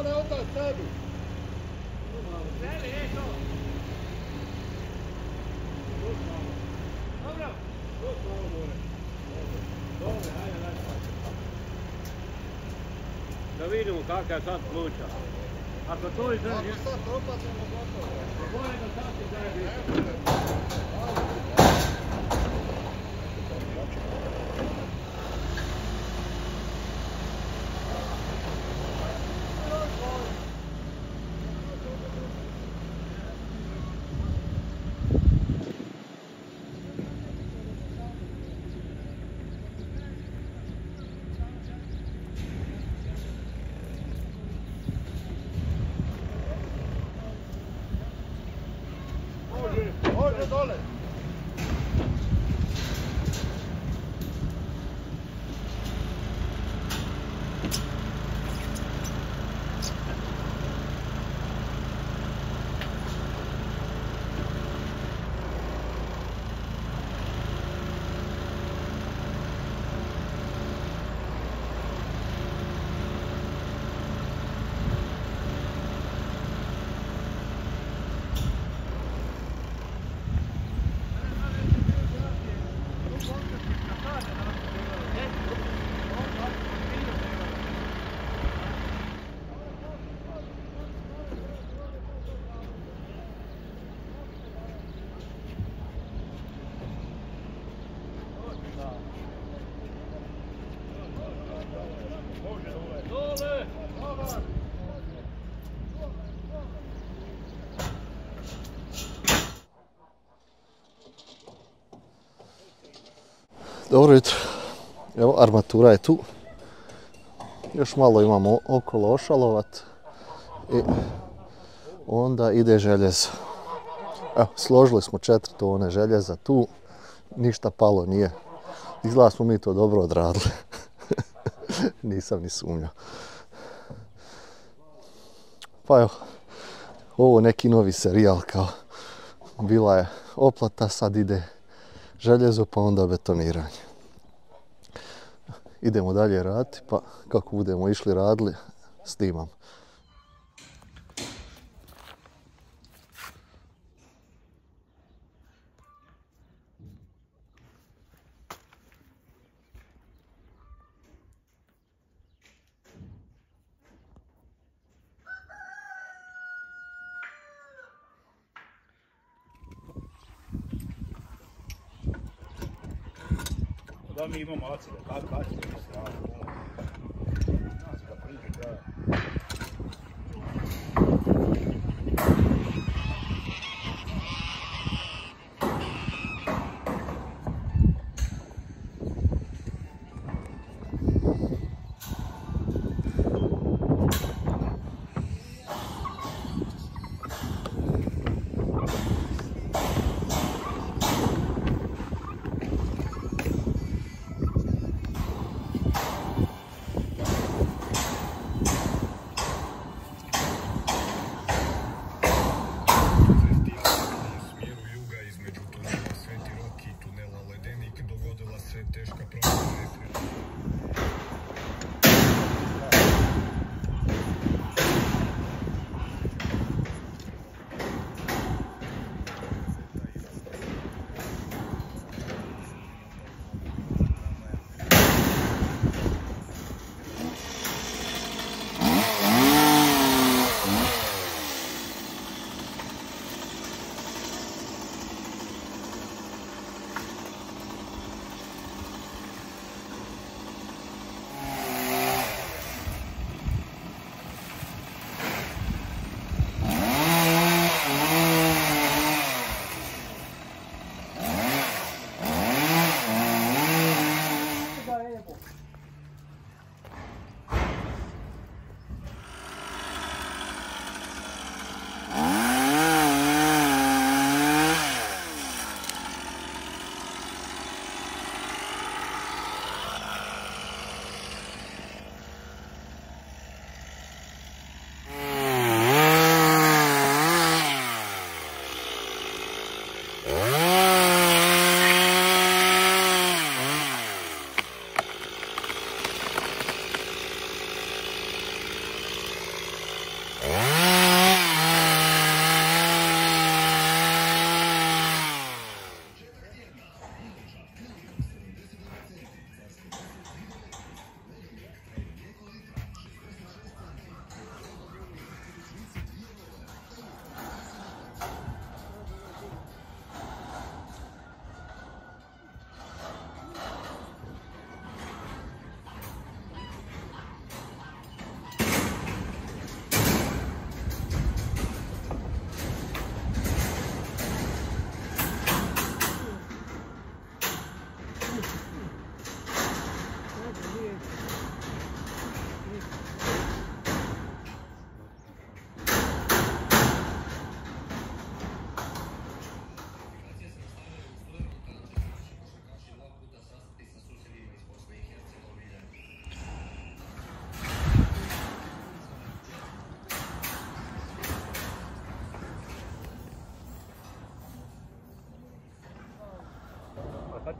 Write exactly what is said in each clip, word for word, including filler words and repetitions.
Dole, otac tebi. Zeli, je to. Dobro. Dole, ajde, ajde. Da vidimo kakav je sad slučaj. Ako to izdrži... Ako sad propacimo gotovo. Bolje da sad izdrži. Može dole. Dobro jutro, evo armatura je tu, još malo imamo okolo ošalovat i onda ide željezo. Evo, složili smo četiri tone željeza tu, ništa palo nije, izgleda smo mi to dobro odradili, nisam ni sumnjao. Pa evo, ovo je neki novi serijal, kao bila je oplata, sad ide željezo pa onda betoniranje. Idemo dalje raditi, pa kako budemo išli radili, snimam. Da mi imamo acide, kako acide mi se radi. Nas ga priđe kraja.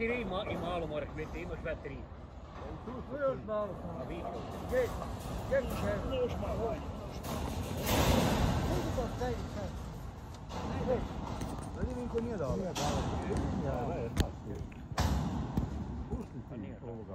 četiri i malo moraš biti, imaš sve tri. Još malo sam. A više. Gdje? Gdje ću se? Još malo. Kako to stavi sad? Ne, Da li niko nije dao? Nije dao. Ja, da je tak. Pusti ti ovoga.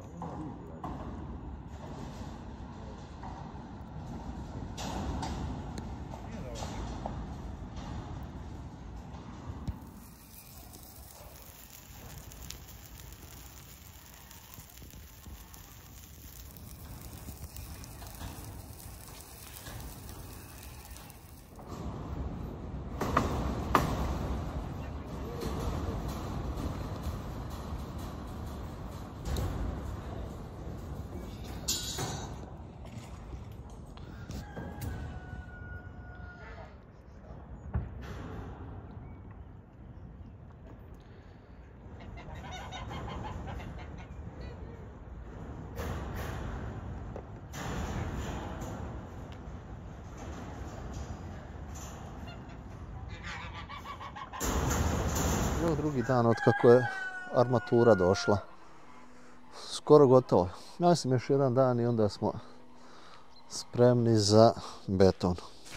Evo drugi dan od kako je armatura došla. Skoro gotovo. Ja mislim još jedan dan i onda smo spremni za beton.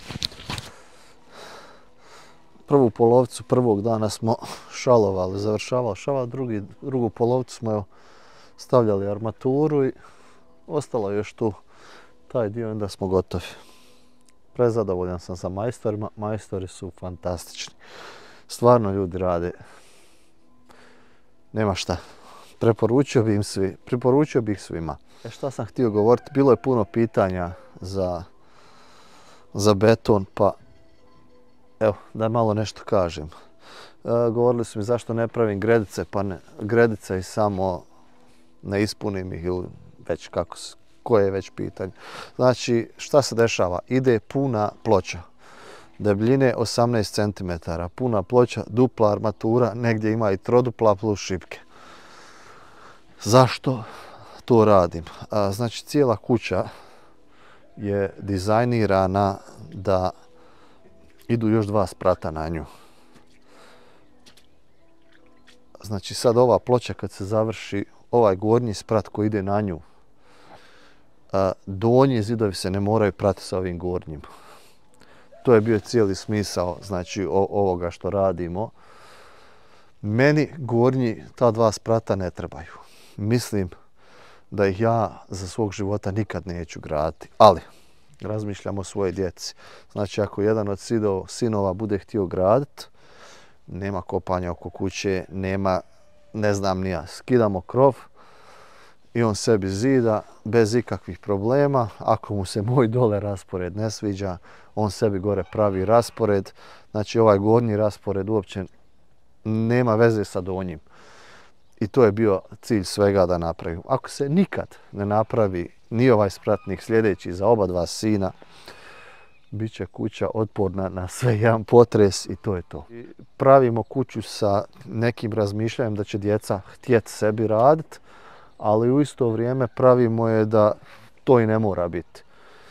Prvu polovicu prvog dana smo šalovali, završavali šaval, drugi, drugu polovicu smo evo, stavljali armaturu i ostalo je još tu taj dio, onda smo gotovi. Prezadovoljan sam sa majstorima, majstori su fantastični. Stvarno ljudi rade. Nema šta. Preporučio bih im svi, preporučio bih svima. E šta sam htio govoriti, bilo je puno pitanja za, za beton, pa evo, da malo nešto kažem. E, govorili su mi zašto ne pravim gredice, pa ne, gredice i samo ne ispunim ih ili već kako, koje je već pitanje. Znači, šta se dešava? Ide puna ploča. Debljine osamnaest centimetara, puna ploča, dupla armatura, negdje ima i trodupla plus šipke. Zašto to radim? A, znači, cijela kuća je dizajnirana da idu još dva sprata na nju. Znači, sad ova ploča kad se završi, ovaj gornji sprat koji ide na nju, a, donji zidovi se ne moraju pratiti sa ovim gornjim. To je bio cijeli smisao, znači, o, ovoga što radimo. Meni gornji ta dva sprata ne trebaju. Mislim da ih ja za svog života nikad neću graditi, ali razmišljam o svojoj djeci. Znači, ako jedan od sidov, sinova bude htio graditi, nema kopanja oko kuće, nema, ne znam ni ja, skidamo krov i on sebi zida bez ikakvih problema. Ako mu se moj dole raspored ne sviđa, on sebi gore pravi raspored. Znači, ovaj gornji raspored uopće nema veze sa donjim. I to je bio cilj svega da napravim. Ako se nikad ne napravi ni ovaj spratnik sljedeći za oba dva sina, bit će kuća otporna na sve jedan potres i to je to. I pravimo kuću sa nekim razmišljanjem da će djeca htjeti sebi raditi, ali u isto vrijeme pravimo je da to i ne mora biti.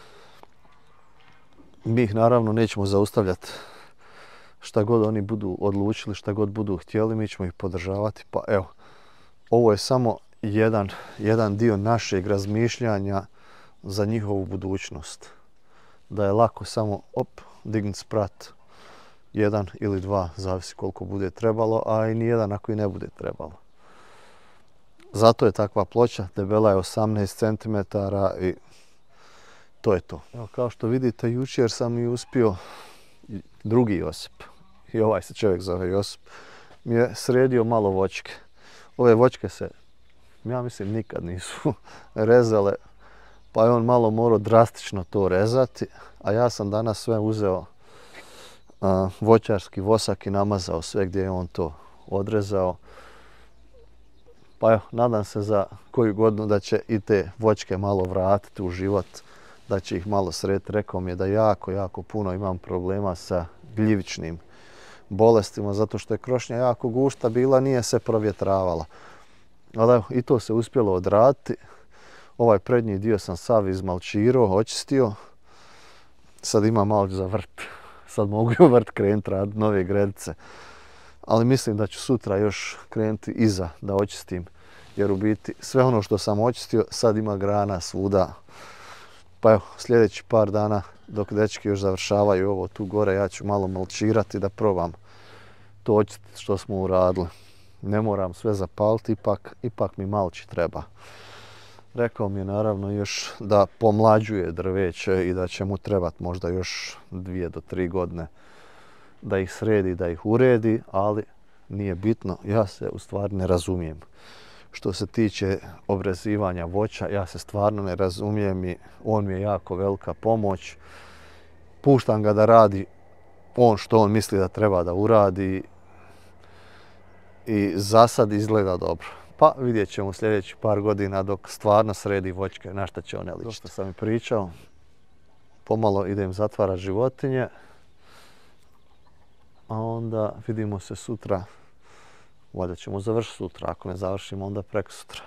Mi ih naravno nećemo zaustavljati. Šta god oni budu odlučili, šta god budu htjeli, mi ćemo ih podržavati. Pa evo, ovo je samo jedan, jedan dio našeg razmišljanja za njihovu budućnost. Da je lako samo op, dignuti sprat, jedan ili dva, zavisi koliko bude trebalo, a i nijedan ako i ne bude trebalo. Zato je takva ploča, debela je osamnaest centimetara i to je to. Evo, kao što vidite, jučer sam i uspio, drugi Josip, i ovaj se čovjek zove Josip, mi je sredio malo voćke. Ove voćke se, ja mislim, nikad nisu rezale, pa je on malo morao drastično to rezati, a ja sam danas sve uzeo a, voćarski vosak i namazao sve gdje je on to odrezao. Pa evo, nadam se za koju godinu da će i te voćke malo vratiti u život, da će ih malo sretiti. Rekao mi je da jako, jako puno imam problema sa gljivičnim bolestima, zato što je krošnja jako gušta bila, nije se provjetravala. Ali evo, i to se uspjelo odraditi. Ovaj prednji dio sam sav izmalčirao, očistio. Sad ima malo za vrt. Sad mogu u vrt krenuti raditi nove gredice. Ali mislim da ću sutra još krenuti iza da očistim. Jer u biti sve ono što sam očistio sad ima grana svuda. Pa evo, sljedeći par dana dok dečki još završavaju ovo tu gore, ja ću malo malčirati da probam to očistiti što smo uradili. Ne moram sve zapaliti, ipak, ipak mi malči treba. Rekao mi je naravno još da pomlađuje drveće i da će mu trebati možda još dvije do tri godine da ih sredi, da ih uredi, ali nije bitno, ja se u stvari ne razumijem. Što se tiče obrezivanja voća, ja se stvarno ne razumijem i on mi je jako velika pomoć. Puštam ga da radi on što on misli da treba da uradi i za sad izgleda dobro. Pa vidjet ćemo sljedećih par godina dok stvarno sredi voćke, na šta će one ličiti. Dosta sam i pričao, pomalo idem zatvarati životinje, a onda vidimo se sutra. Valjda ćemo završiti sutra, ako ne završimo onda preko sutra.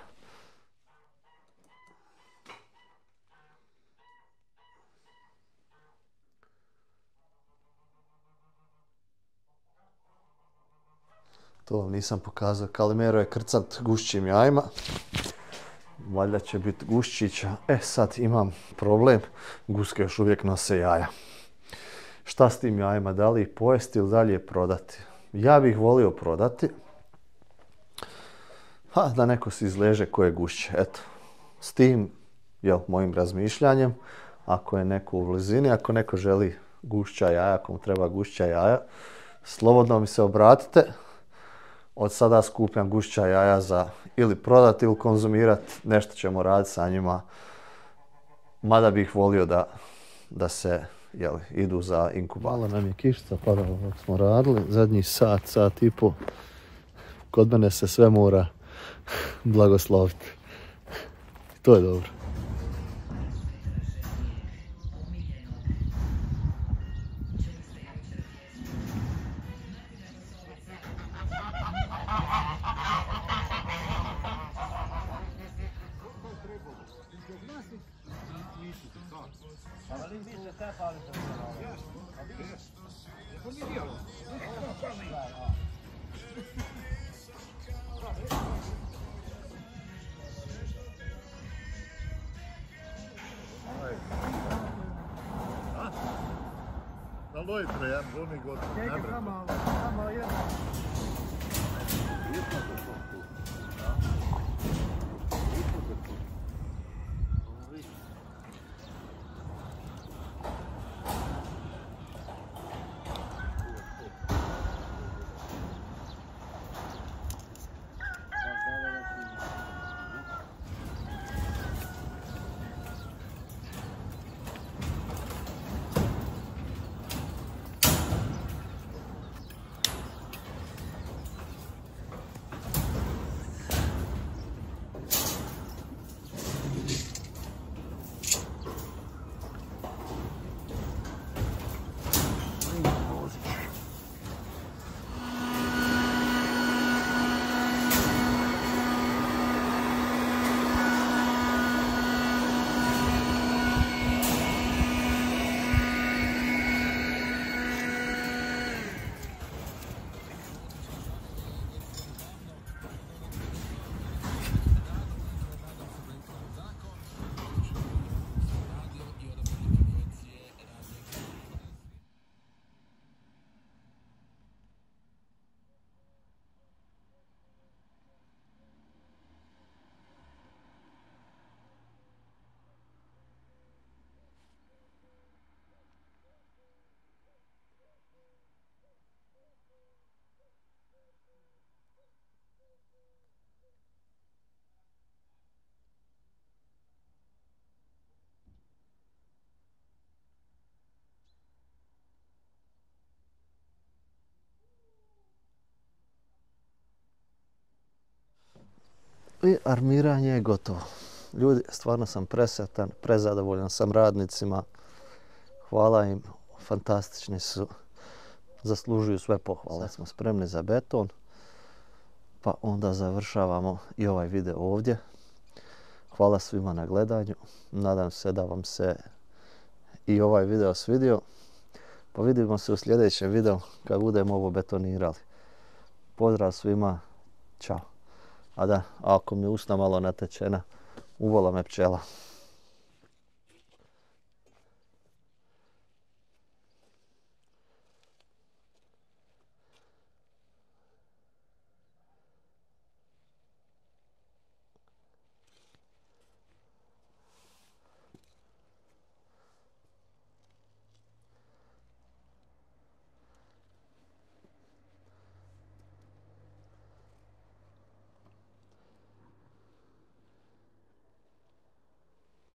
To vam nisam pokazao, Kalimero je krcat gušćim jajima. Valjda će biti guščića. E sad imam problem, guske još uvijek nose jaja. Šta s tim jajima, da li ih pojesti ili dalje prodati? Ja bih volio prodati. Ha, da neko si izleže koje gušće, eto. S tim, jel, mojim razmišljanjem, ako je neko u blizini, ako neko želi gušća jaja, ako mu treba gušća jaja, slobodno mi se obratite. Od sada skupljam gušća jaja za ili prodati ili konzumirati, nešto ćemo raditi sa njima. Mada bih volio da, da se, jel, idu za inkubator. Malo nam je kišica padala dok smo radili, zadnji sat, sat i po. Kod mene se sve mora blagosloviti. To je dobro. Da li dojtre, ja žuni god ne Čekaj, bre. samo, samo jedno. I armiranje je gotovo. Ljudi, stvarno sam presretan, prezadovoljan sam radnicima. Hvala im, fantastični su. Zaslužuju sve pohvale. Sad smo spremni za beton. Pa onda završavamo i ovaj video ovdje. Hvala svima na gledanju. Nadam se da vam se i ovaj video svidio. Pa vidimo se u sljedećem videu kad budemo ovo betonirali. pozdrav svima, čao. A da, ako mi usna malo natečena, uvola me pčela.